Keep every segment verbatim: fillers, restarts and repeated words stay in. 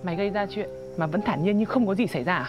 Mày gây ra chuyện mà vẫn thản nhiên như không có gì xảy ra à?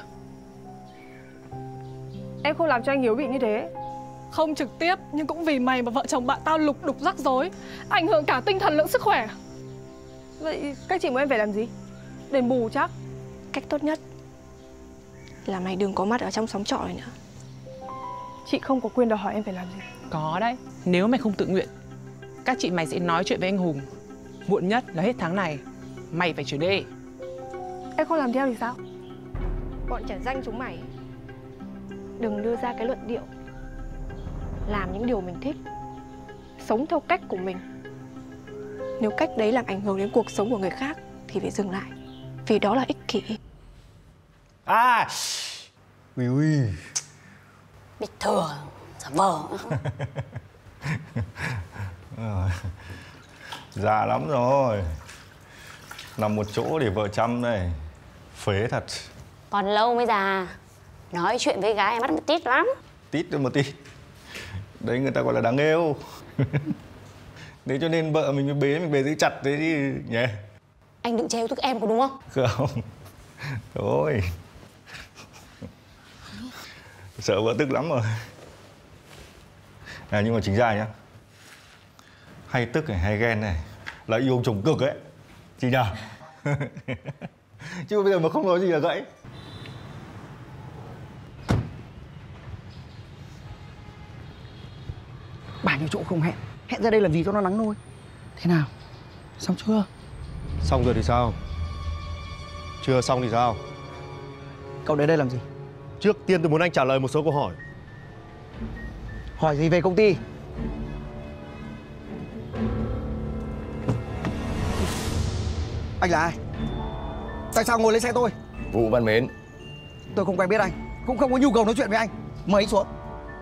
Em không làm cho anh Hiếu bị như thế. Không trực tiếp, nhưng cũng vì mày mà vợ chồng bạn tao lục đục rắc rối, ảnh hưởng cả tinh thần lẫn sức khỏe. Vậy cách chị muốn em phải làm gì? Đền bù chắc. Cách tốt nhất là mày đừng có mặt ở trong xóm trọ này nữa. Chị không có quyền đòi hỏi em phải làm gì. Có đấy, nếu mày không tự nguyện, các chị mày sẽ nói chuyện với anh Hùng. Muộn nhất là hết tháng này, mày phải chuyển đi. Em không làm theo thì sao? Bọn trả danh chúng mày đừng đưa ra cái luận điệu làm những điều mình thích, sống theo cách của mình. Nếu cách đấy làm ảnh hưởng đến cuộc sống của người khác thì phải dừng lại, vì đó là ích kỷ. À, ui ui. Biết thừa, giả vờ. Già lắm rồi. Nằm một chỗ để vợ chăm này. Phế thật. Còn lâu mới già. Nói chuyện với gái mắt tít lắm. Tít được một tí. Đấy người ta gọi là đáng yêu. Thế cho nên vợ mình mới bế, mình bế giữ chặt thế chứ nhỉ? Anh đừng trêu tức em có đúng không? Không. Thôi. Sợ vợ tức lắm rồi. À, nhưng mà chính ra nhá, hay tức này, hay ghen này là yêu chồng cực ấy. Chị nhờ. Chứ bây giờ mà không nói gì là gãy. Bao nhiêu chỗ không hẹn. Hẹn ra đây làm gì cho nó nắng nôi. Thế nào? Xong chưa? Xong rồi thì sao? Chưa xong thì sao? Cậu đến đây làm gì? Trước tiên tôi muốn anh trả lời một số câu hỏi. Hỏi gì về công ty? Anh là ai? Tại sao ngồi lên xe tôi? Vũ Văn Mến. Tôi không quen biết anh, cũng không có nhu cầu nói chuyện với anh. Mời anh xuống.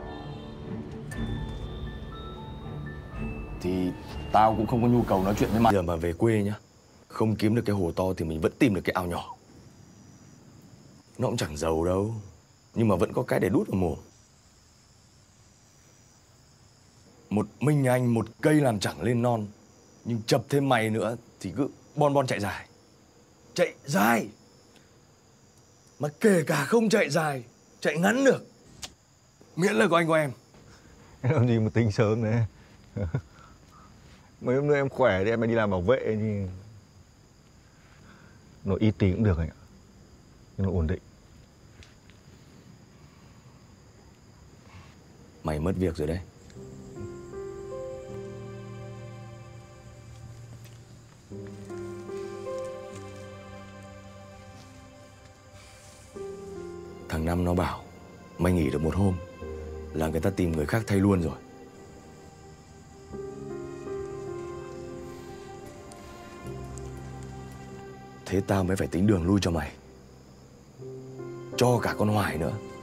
Thì tao cũng không có nhu cầu nói chuyện với mày. Giờ mà về quê nhá, không kiếm được cái hồ to thì mình vẫn tìm được cái ao nhỏ. Nó cũng chẳng giàu đâu, nhưng mà vẫn có cái để đút vào mồm. Một mình anh một cây làm chẳng lên non, nhưng chập thêm mày nữa thì cứ bon bon chạy dài. Chạy dài. Mà kể cả không chạy dài, chạy ngắn được, miễn là có anh có em. Làm gì mà tính sớm đấy. Mấy hôm nữa em khỏe thì em mới đi làm bảo vệ thì nó ít tí cũng được anh ạ. Nhưng nó ổn định. Mày mất việc rồi đấy. Thằng Năm nó bảo mày nghỉ được một hôm là người ta tìm người khác thay luôn rồi. Thế tao mới phải tính đường lui cho mày, cho cả con Hoài nữa.